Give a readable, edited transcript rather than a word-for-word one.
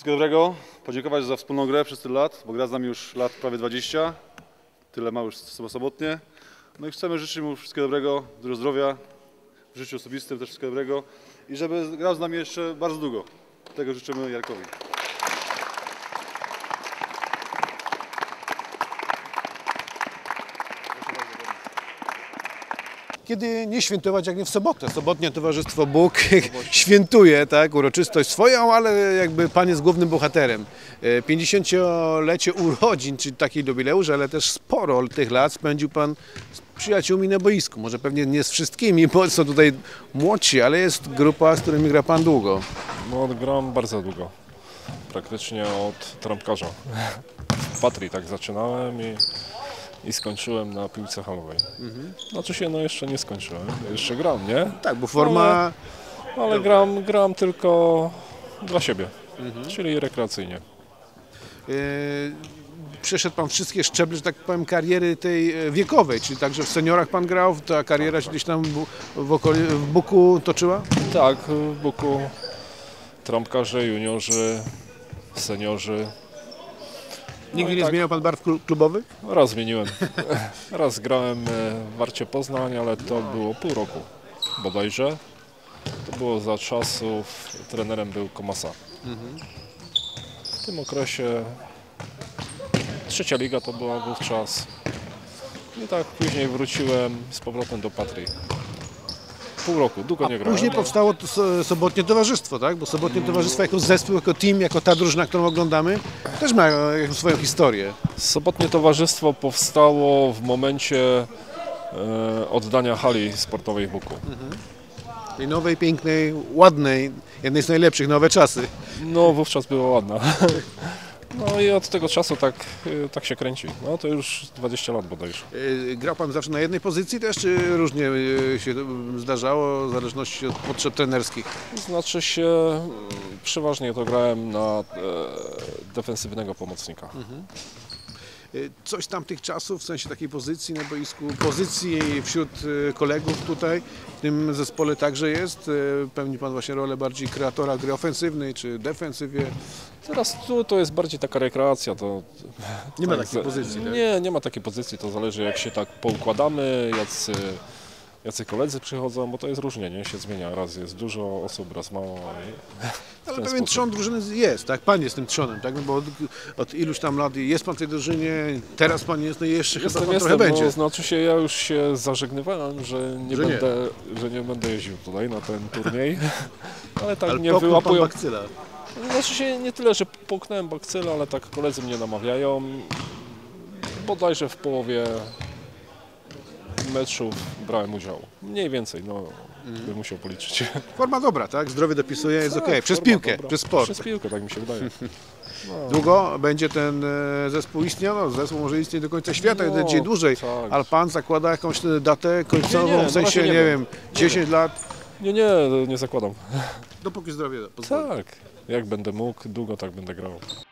Wszystkiego dobrego, podziękować za wspólną grę przez tyle lat, bo gra z nami już lat prawie 20, tyle ma już samotnie. No i chcemy życzyć mu wszystkiego dobrego, dużo zdrowia, w życiu osobistym też wszystkiego dobrego i żeby grał z nami jeszcze bardzo długo. Tego życzymy Jarkowi. Kiedy nie świętować, jak nie w sobotę. Sobotnie Towarzystwo Bóg świętuje, tak, uroczystość swoją, ale jakby Pan jest głównym bohaterem. 50-lecie urodzin, czyli taki jubileusz, ale też sporo tych lat spędził Pan z przyjaciółmi na boisku. Może pewnie nie z wszystkimi, bo są tutaj młodsi, ale jest grupa, z którymi gra Pan długo. No, gram bardzo długo. Praktycznie od trampkarza. W Patrii tak zaczynałem i skończyłem na piłce halowej. Znaczy się, no jeszcze nie skończyłem, jeszcze gram, nie? Tak, bo forma... Ale gram tylko dla siebie, czyli rekreacyjnie. Przeszedł Pan wszystkie szczeble, że tak powiem, kariery tej wiekowej, czyli także w seniorach Pan grał, ta kariera się gdzieś tam w Buku toczyła? Tak, w Buku trampkarze, juniorzy, seniorzy. Nigdy nie zmieniał Pan barw klubowych? Raz zmieniłem. Raz grałem w Warcie Poznań, ale to było pół roku bodajże. To było za czasów, trenerem był Komasa. W tym okresie trzecia liga to była wówczas. I tak później wróciłem z powrotem do Patrii. Pół roku, długo nie grałem. Później powstało to Sobotnie Towarzystwo, tak? Bo Sobotnie Towarzystwo jako zespół, jako team, jako ta drużyna, którą oglądamy, też ma swoją historię. Sobotnie Towarzystwo powstało w momencie oddania hali sportowej w Buku. Tej nowej, pięknej, ładnej, jednej z najlepszych, nowe czasy. No wówczas była ładna. No i od tego czasu tak się kręci. No to już 20 lat bodajże. Grał Pan zawsze na jednej pozycji też, czy różnie się zdarzało, w zależności od potrzeb trenerskich? Znaczy się, przeważnie to grałem na defensywnego pomocnika. Coś z tamtych czasów, w sensie takiej pozycji na boisku, pozycji wśród kolegów tutaj, w tym zespole także jest? Pełni Pan właśnie rolę bardziej kreatora gry ofensywnej czy defensywie? Teraz to jest bardziej taka rekreacja. To, nie ma takiej pozycji, tak? Nie ma takiej pozycji, to zależy jak się tak poukładamy, jacy koledzy przychodzą, bo to jest różnie, nie? Się zmienia. Raz jest dużo osób, raz mało. Ale pewien trzon drużyny jest, tak? Pan jest tym trzonem, tak? No bo od iluś tam lat jest Pan w tej drużynie, teraz Pan jest, no i jeszcze chyba Pan trochę będzie. No, znaczy się, ja już się zażegnywałem, że nie będę jeździł tutaj na ten turniej, ale tak mnie wyłapują. Pan bakcyla. Znaczy się, nie tyle, że połknąłem bakcylę, ale tak koledzy mnie namawiają. Bodajże w połowie meczów brałem udział. Mniej więcej, no bym musiał policzyć. Forma dobra, tak? Zdrowie dopisuje, jest tak, okej. Przez piłkę, dobra. przez sport. Przez piłkę, tak mi się wydaje. No. Długo będzie ten zespół istniał? No, zespół może istnieć do końca świata, dzisiaj dłużej. Tak. Ale Pan zakłada jakąś datę końcową, w sensie, nie wiem, 10 lat? Nie zakładam. Dopóki zdrowie pozwoli. Tak, jak będę mógł, długo tak będę grał.